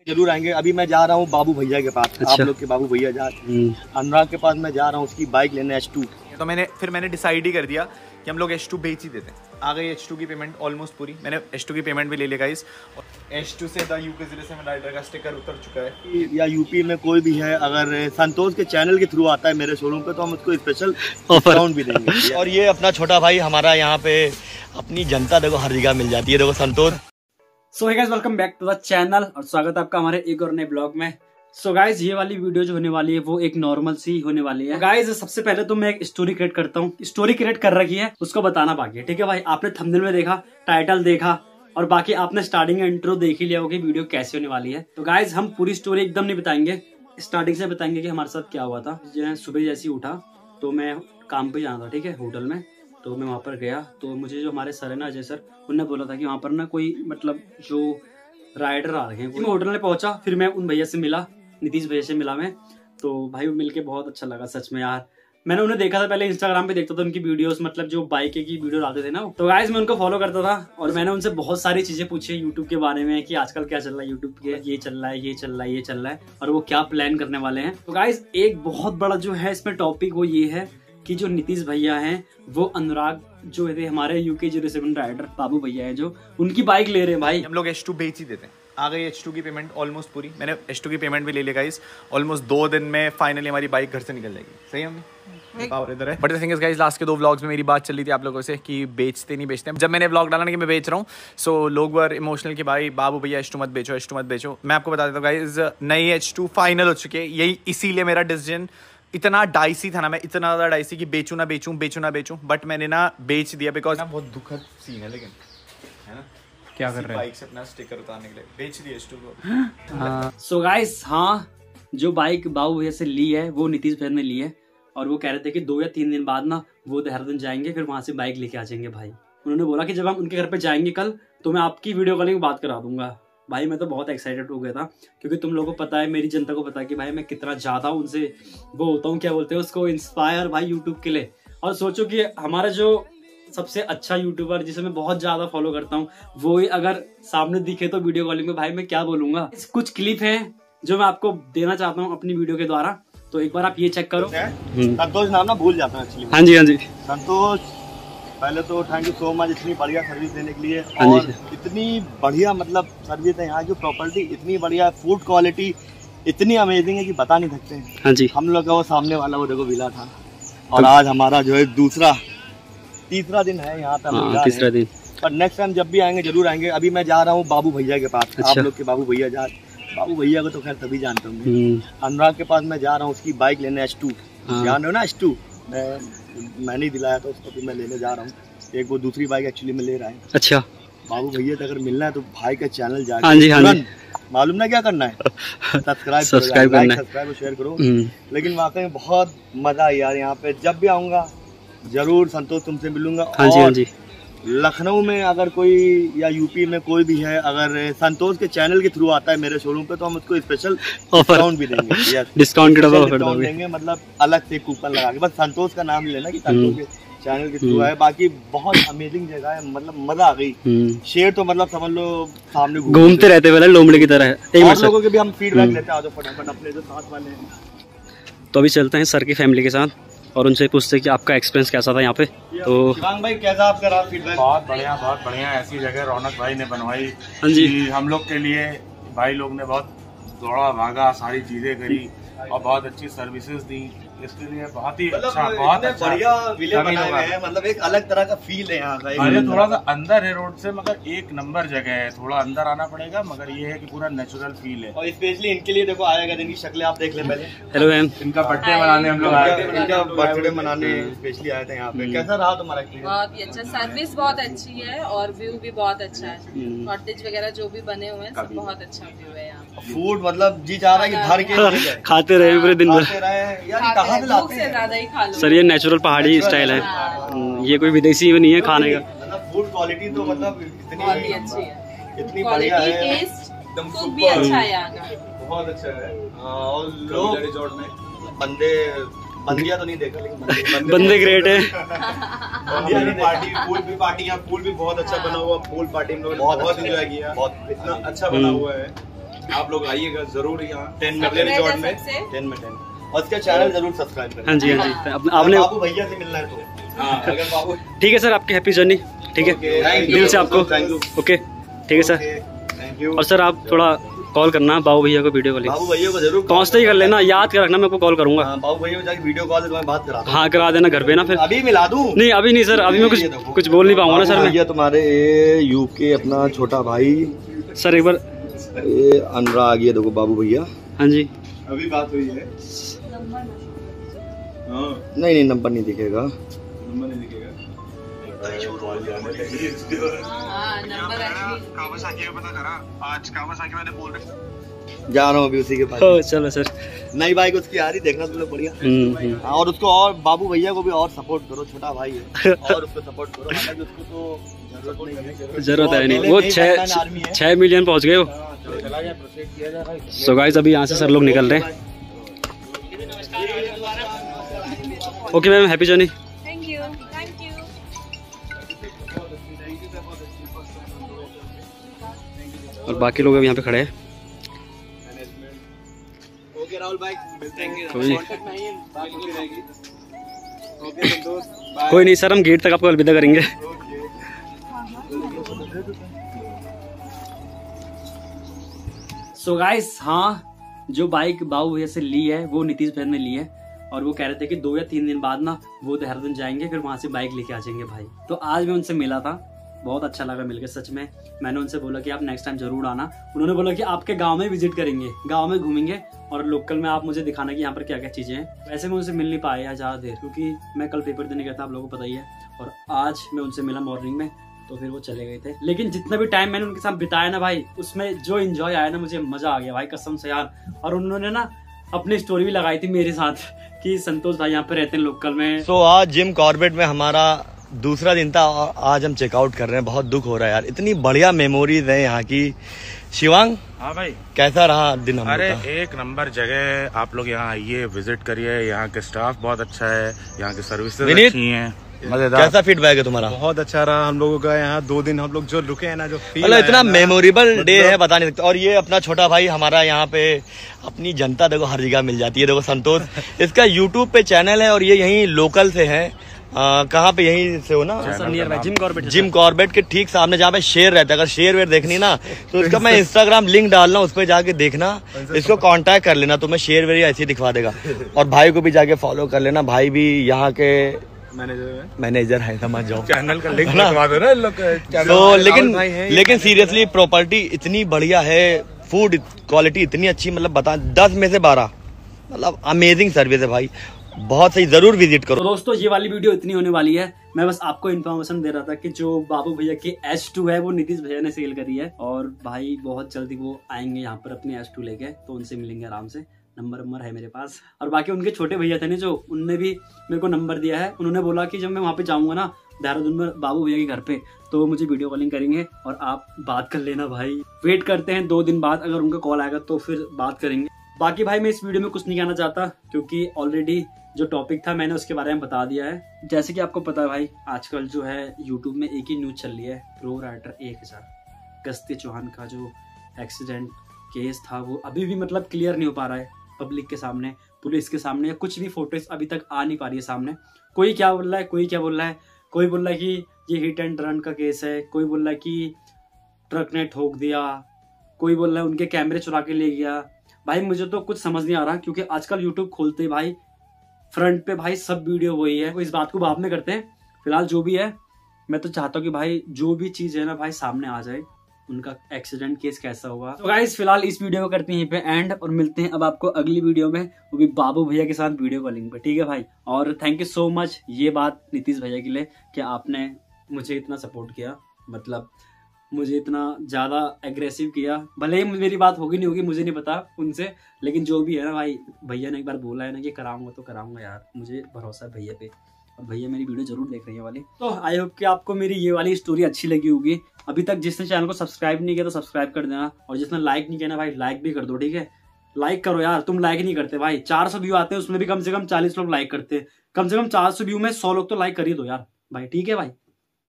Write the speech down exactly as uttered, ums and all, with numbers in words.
जरूर आएंगे। अभी मैं जा रहा हूँ बाबू भैया के पास। अच्छा। आप लोग के बाबू भैया जा अनुराग के पास मैं जा रहा हूँ, उसकी बाइक लेने एच टू। तो मैंने फिर मैंने डिसाइड ही कर दिया कि हम लोग एच टू बेच ही देते हैं। आ गई एच टू की पेमेंट ऑलमोस्ट पूरी, मैंने एच टू की पेमेंट भी ले लिया गाइस। एच टू से the UK zero seven rider का स्टिकर उतर चुका है। या यूपी में कोई भी है, अगर संतोष के चैनल के थ्रू आता है मेरे शोरूम पे, तो हम उसको स्पेशल डिस्काउंट भी देंगे। और ये अपना छोटा भाई हमारा, यहाँ पे अपनी जनता देखो हर जगह मिल जाती है, देखो Santosh. So hey guys, welcome back to the channel और स्वागत है आपका हमारे एक और नए ब्लॉग में। सो so गाइस, ये वाली वीडियो जो होने वाली है वो एक नॉर्मल सी होने वाली है। गाइस, सबसे पहले तो मैं एक स्टोरी क्रिएट करता हूँ। स्टोरी क्रिएट कर रखी है, उसको बताना बाकी है। ठीक है भाई, आपने थंबनेल में देखा, टाइटल देखा और बाकी आपने स्टार्टिंग इंट्रो देख ही लिया होगा वीडियो कैसे होने वाली है। तो गाइस, हम पूरी स्टोरी एकदम नहीं बताएंगे, स्टार्टिंग से बताएंगे कि हमारे साथ क्या हुआ था। सुबह जैसे ही उठा तो मैं काम पे जाना था, ठीक है, होटल में। तो मैं वहाँ पर गया तो मुझे जो हमारे सर है ना, अजय सर, उन्होंने बोला था कि वहाँ पर ना कोई मतलब जो राइडर आ रहे हैं। मैं होटल में पहुंचा, फिर मैं उन भैया से मिला, नीतीश भैया से मिला मैं। तो भाई वो मिलके बहुत अच्छा लगा सच में यार। मैंने उन्हें देखा था पहले, इंस्टाग्राम पे देखता था उनकी वीडियोस, मतलब जो बाइक की वीडियो डालते थे ना। तो गाइस, मैं उनको फॉलो करता था और मैंने उनसे बहुत सारी चीजें पूछी यूट्यूब के बारे में कि आजकल क्या चल रहा है यूट्यूब के, ये चल रहा है, ये चल रहा है, ये चल रहा है और वो क्या प्लान करने वाले हैं। तो गाइस, एक बहुत बड़ा जो है इसमें टॉपिक वो ये है कि जो नीतीश भैया हैं वो अनुराग जो है हमारे यूके ज़ीरो सेवन राइडर बाबू भैया है, जो उनकी बाइक ले रहे हैं। भाई हम लोग एच टू बेच ही देते हैं। आ गई एच टू की पेमेंट ऑलमोस्ट पूरी, मैंने एच टू की पेमेंट भी ले लिया गाइस। ऑलमोस्ट दो दिन में फाइनली हमारी बाइक घर से निकल जाएगी। सही है हमने पावर इधर है। But the thing is guys, last के दो व्लॉग्स में मेरी बात चल रही थी आप लोगों से कि बेचते नहीं बेचते। जब मैंने व्लॉग डाला ना कि मैं बेच रहा हूँ, सो लोग वर इमोशनल कि भाई बाबू भैया एच टू मत बेचो, एच टू मत बेचो। मैं आपको बता देता हूँ गाइस, नई एच टू फाइनल हो चुकी है। यही इसीलिए मेरा डिसीजन इतना डाइसी था ना, मैं इतना ज्यादा डाइसी कि बेचूं ना बेचूं, बेचूं ना बेचूं, बट मैंने ना बेच दिया बिकॉज ना बहुत दुखद सीन है। लेकिन है ना, क्या कर रहे हैं, बाइक से अपना स्टिकर उतारने के लिए बेच दिया एच टू को। सो गाइस, हाँ, जो बाइक बाबू भैया से ली है वो नीतीश भैया ने ली है और वो कह रहे थे कि दो या तीन दिन बाद ना वो देहरादून जाएंगे, फिर वहां से बाइक लेके आ जाएंगे। भाई उन्होंने बोला कि जब हम उनके घर पे जाएंगे कल, तो मैं आपकी वीडियो कॉलिंग बात करा दूंगा। भाई मैं तो बहुत एक्साइटेड हो गया था, क्योंकि तुम लोगों को पता है, मेरी जनता को पता है कि भाई मैं कितना ज्यादा उनसे वो होता हूँ, क्या बोलते हैं उसको, इंस्पायर भाई यूट्यूब के लिए। और सोचो कि हमारा जो सबसे अच्छा यूट्यूबर जिसे मैं बहुत ज्यादा फॉलो करता हूँ, वो ही अगर सामने दिखे तो वीडियो कॉलिंग में, भाई मैं क्या बोलूंगा। कुछ क्लिप है जो मैं आपको देना चाहता हूँ अपनी वीडियो के द्वारा, तो एक बार आप ये चेक करो। संतोष नाम ना भूल जाता है। हाँ जी, हाँ जी संतोष, पहले तो थैंक यू सो मच इतनी बढ़िया सर्विस देने के लिए। और इतनी बढ़िया मतलब सर्विस है यहाँ की, प्रॉपर्टी इतनी बढ़िया, फूड क्वालिटी इतनी अमेजिंग है कि बता नहीं सकते। हाँ जी, हम लोग का वो सामने वाला वो देखो विला था, और आज हमारा जो है दूसरा तीसरा दिन है यहाँ पे। हाँ, तीसरा दिन। पर नेक्स्ट टाइम जब भी आएंगे जरूर आएंगे। अभी मैं जा रहा हूँ बाबू भैया के पास। अच्छा। आप लोग के बाबू भैया जा बाबू भैया को तो खैर सभी जानते होंगे। अनुराग के पास मैं जा रहा हूँ, उसकी बाइक लेने एच टू। जान रहे हो ना एच टू, मैंने ही दिलाया था उसको, भी मैं लेने जा रहा हूँ। एक वो दूसरी बाइक एक्चुअली में ले रहा है। अच्छा, बाबू भैया से अगर मिलना है तो भाई का चैनल जाके, हाँ जी, हाँ जी, मालूम ना क्या करना है, सब्सक्राइब सब्सक्राइब करना है, सब्सक्राइब और शेयर करो। लेकिन वाकई में बहुत मजा है यार यहाँ पे। जब भी आऊंगा जरूर संतोष तुमसे मिलूंगा। हाँ जी, हाँ जी। लखनऊ में अगर कोई या यूपी में कोई भी है, अगर संतोष के चैनल के थ्रू आता है मेरे शोरूम पे, तो हम उसको स्पेशल डिस्काउंट भी देंगे। डिस्काउंट देंगे, मतलब अलग से कूपन लगा के। बस संतोष का नाम लेना कि संतोष के चैनल के थ्रू है। बाकी बहुत अमेजिंग जगह है, मतलब मजा आ गई। शेर तो मतलब समझ लो सामने घूमते रहते वाले लोमड़े की तरह है। और लोगों के भी हम फीडबैक लेते हैं फटाफट अपने जो साथ वाले हैं। तो अभी चलते हैं सर की फैमिली के साथ और उनसे पूछते हैं कि आपका एक्सपीरियंस कैसा था यहाँ पे। तो शिवांग भाई, कैसा आपका रहा फीडबैक? बहुत बढ़िया, बहुत बढ़िया। ऐसी जगह रौनक भाई ने बनवाई। हाँ जी, हम लोग के लिए भाई लोग ने बहुत दौड़ा भागा, सारी चीजें करी और बहुत अच्छी सर्विसेज दी। इसके लिए बहुत ही अच्छा, बहुत अच्छा बढ़िया विले बनाए हुए हैं। मतलब एक अलग तरह का फील है यहाँ का। अरे थोड़ा सा अंदर है रोड से, मगर एक नंबर जगह है। थोड़ा अंदर आना पड़ेगा, मगर ये है कि पूरा नेचुरल फील है। और स्पेशली इनके लिए देखो आएगा, इनकी शक्लें आप देख ले पहले। हेलो मैम, इनका बर्थडे मनाने हम लोग आए थे, इनका बर्थडे मनाने स्पेशली आए थे यहाँ पे। कैसा रहा तुम्हारा एक्सपीरियंस? बहुत ही अच्छा, सर्विस बहुत अच्छी है और व्यू भी बहुत अच्छा है। कॉटेज वगैरह जो भी बने हुए हैं सब बहुत अच्छा व्यू है यहाँ। फूड मतलब जी चाह रहा है कि भर के खाते रहे पूरे दिन भर। कहाँ से लाते हैं? सर ये नेचुरल पहाड़ी स्टाइल है, ये कोई विदेशी नहीं है खाने का। मतलब फूड क्वालिटी तो मतलब इतनी अच्छी है, इतनी बढ़िया है, एकदम फूड भी अच्छा है यहाँ का, बहुत अच्छा है। और लोग रिजॉर्ट में बंदे बंदिया तो नहीं देखा, लेकिन बंदे ग्रेट है। पार्टी पूल भी पार्टी यहाँ पूल भी बहुत अच्छा बना हुआ। पूल पार्टी में बहुत एंजॉय किया, बहुत इतना अच्छा बना हुआ है। आप लोग आइएगा जरूर यहाँ टेन में रिजॉर्ट में, टेन में टेन और इसका चैनल जरूर सब्सक्राइब करें। हाँ जी हाँ जी, आप- आपने बाबू भैया से मिलना है तो हाँ, अगर बाबू ठीक है सर, आपकी हैप्पी जर्नी। ठीक है, थैंक दिल से आपको थैंक यू। ओके ठीक है सर। Thank you. और सर आप थोड़ा कॉल करना बाबू भैया को, वीडियो कॉलिंग बाबू भैया को जरूर पहुँचते ही कर लेना, याद कर रखना, मैं आपको कॉल करूंगा। हाँ, बाबू भैया को जाके वीडियो कॉल से तुम्हें बात करा दूं। हाँ करा देना घर पे ना, फिर अभी मिला दूं? नहीं अभी नहीं सर, अभी मैं कुछ ये देखो। कुछ बोल नहीं पाऊंगा ना सर मैं। भैया तुम्हारे यूके अपना छोटा भाई सर एक बार ये अनुराग, ये देखो बाबू भैया। हाँ जी, अभी बात हुई है। हाँ, नहीं नहीं नंबर नहीं दिखेगा। नंबर नहीं दिखेगा। हाँ नंबर एक्चुअली जा रहा हूँ अभी उसी के पास। ओ, चलो सर। नई बाइक उसकी आ रही, देखना तुम लोग बढ़िया। हम्म, हम्म। हाँ, और उसको और बाबू भैया को भी और सपोर्ट करो, छोटा भाई है और उसको सपोर्ट करो। हालांकि उसको तो जरूरत नहीं है, जरूरत है नहीं, पहले वो नई छह पहचान आर्मी है। छह मिलियन पहुंच गए वो। सो गाइस अभी यहाँ से सर लोग निकल रहे हैं। Okay ma'am, happy journey. Thank you thank you. और बाकी लोग अभी यहाँ पे खड़े हैं। ओके राहुल भाई, कोई कोई नहीं सर, हम गेट तक आपको अलविदा करेंगे। सो गाइस हाँ, जो बाइक बाबू भैया से ली है वो नीतीश भैया ने ली है, और वो कह रहे थे कि दो या तीन दिन बाद ना वो देहरादून जाएंगे, फिर वहां से बाइक लेके आ जाएंगे भाई। तो आज मैं उनसे मिला था, बहुत अच्छा लगा मिलकर सच में। मैंने उनसे बोला कि आप नेक्स्ट टाइम जरूर आना। उन्होंने बोला कि आपके गांव में विजिट करेंगे, गांव में घूमेंगे और लोकल में आप मुझे दिखाना कि यहाँ पर क्या क्या चीजें हैं। वैसे मैं उनसे मिल नहीं पाया ज्यादा देर, क्योंकि मैं कल पेपर देने गया था, आप लोगों को पता ही है। और आज मैं उनसे मिला मॉर्निंग में, तो फिर वो चले गए थे। लेकिन जितना भी टाइम मैंने उनके साथ बिताया ना भाई, उसमें जो एंजॉय आया ना, मुझे मजा आ गया भाई कसम से यार। और उन्होंने ना अपनी स्टोरी भी लगाई थी मेरे साथ कि संतोष भाई यहाँ पे रहते हैं लोकल में। तो आज जिम कॉर्बेट में हमारा दूसरा दिन था और आज हम चेकआउट कर रहे हैं। बहुत दुख हो रहा है यार, इतनी बढ़िया मेमोरीज है यहाँ की। शिवांग, हाँ भाई, कैसा रहा दिन हम अरे लोग का? एक नंबर जगह, आप लोग यहाँ आइए, विजिट करिए। यहाँ के स्टाफ बहुत अच्छा है, यहाँ की सर्विसेज विनीत, अच्छी हैं, मजेदार। कैसा फीडबैक है तुम्हारा? बहुत अच्छा रहा हम लोगों का यहाँ दो दिन हम लोग जो रुके हैं ना, जो फील मतलब इतना मेमोरेबल डे मतलब- है, बता नहीं सकते। और ये अपना छोटा भाई हमारा यहाँ पे, अपनी जनता देखो हर जगह मिल जाती है। देखो संतोष, इसका यूट्यूब पे चैनल है और ये यहीं लोकल से है। आ, कहाँ पे, यहीं से हो ना? Nearby Jim Corbett. Jim Corbett के ठीक सामने जहाँ पे शेर रहता है। अगर शेर वेर देखनी ना तो इसका मैं इंस्टाग्राम लिंक डाल रहा हूँ, उस पर जाके देखना, इसको कांटेक्ट कर लेना, तो मैं शेर वेर ऐसे ही दिखवा देगा। और भाई को भी जाके फॉलो कर लेना, भाई भी यहाँ के मैनेजर है, समझ जाओ। चैनल का लिंक लगवा दो ना इन लोग का। तो लेकिन लेकिन सीरियसली प्रॉपर्टी इतनी बढ़िया है, फूड क्वालिटी इतनी अच्छी, मतलब बता दस में से बारह, मतलब अमेजिंग सर्विस है भाई, बहुत सही, जरूर विजिट करो। तो दोस्तों ये वाली वीडियो इतनी होने वाली है। मैं बस आपको इन्फॉर्मेशन दे रहा था कि जो बाबू भैया की एच टू है वो नीतीश भैया ने सेल करी है, और भाई बहुत जल्दी वो आएंगे यहाँ पर अपनी एच टू लेके, तो उनसे मिलेंगे आराम से। नंबर नंबर है मेरे पास। और बाकी उनके छोटे भैया थे ना जो, उनने भी मेरे को नंबर दिया है। उन्होंने बोला कि जब मैं वहाँ पे जाऊंगा ना देहरादून में बाबू भैया के घर पे, तो मुझे वीडियो कॉलिंग करेंगे और आप बात कर लेना भाई। वेट करते हैं दो दिन बाद, अगर उनका कॉल आएगा तो फिर बात करेंगे। बाकी भाई मैं इस वीडियो में कुछ नहीं कहना चाहता, क्योंकि ऑलरेडी जो टॉपिक था मैंने उसके बारे में बता दिया है। जैसे कि आपको पता है भाई, आजकल जो है यूट्यूब में एक ही न्यूज चल रही है, प्रो राइटर एक हजार। गस्ती चौहान का जो एक्सीडेंट केस था वो अभी भी मतलब क्लियर नहीं हो पा रहा है पब्लिक के सामने, पुलिस के सामने, या कुछ भी फोटोज अभी तक आ नहीं पा रही है सामने। कोई क्या बोल रहा है, कोई क्या बोल रहा है, कोई बोल रहा है कि ये हिट एंड रन का केस है, कोई बोल रहा है कि ट्रक ने ठोक दिया, कोई बोल रहा है उनके कैमरे चुरा के ले गया। भाई मुझे तो कुछ समझ नहीं आ रहा, क्योंकि आजकल यूट्यूब खोलते ही भाई फ्रंट पे भाई सब वीडियो वही है। इस बात को बाद में करते हैं, फिलहाल जो भी है मैं तो चाहता हूँ कि भाई जो भी चीज है ना भाई सामने आ जाए, उनका एक्सीडेंट केस कैसा हुआ। तो गाइस फिलहाल इस वीडियो को करते हैं यहीं पे एंड, और मिलते हैं अब आपको अगली वीडियो में, वो भी बाबू भैया के साथ वीडियो कॉलिंग पे, ठीक है भाई। और थैंक यू सो मच, ये बात नीतीश भैया के लिए कि आपने मुझे इतना सपोर्ट किया, मतलब मुझे इतना ज्यादा एग्रेसिव किया। भले ही मेरी बात होगी नहीं होगी, मुझे नहीं पता उनसे, लेकिन जो भी है ना भाई, भैया ने एक बार बोला है ना कि कराऊंगा तो कराऊंगा यार, मुझे भरोसा है भैया पे। और भैया मेरी वीडियो जरूर देख रही है वाली। तो आई होप कि आपको मेरी ये वाली स्टोरी अच्छी लगी होगी। अभी तक जिसने चैनल को सब्सक्राइब नहीं किया तो सब्सक्राइब कर देना, और जिसने लाइक नहीं किया ना भाई, लाइक भी कर दो, ठीक है। लाइक करो यार, तुम लाइक नहीं करते भाई। चार सौ व्यू आते हैं, उसमें भी कम से कम चालीस लोग लाइक करते हैं। कम से कम चार सौ व्यू में सौ लोग तो लाइक कर ही दो यार भाई, ठीक है भाई।